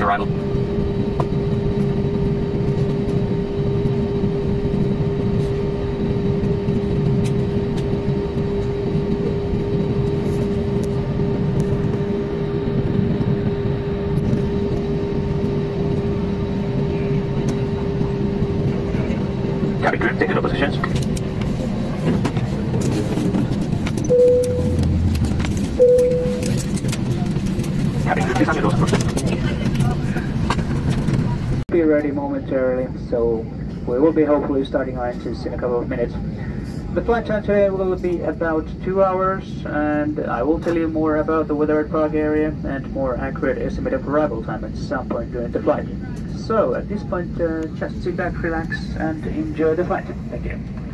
arrival. Cabin crew, take the positions. Be ready momentarily, so we will be hopefully starting our engines in a couple of minutes. The flight time today will be about 2 hours, and I will tell you more about the weather at Prague area and more accurate estimate of arrival time at some point during the flight. So at this point, just sit back, relax, and enjoy the flight. Thank you.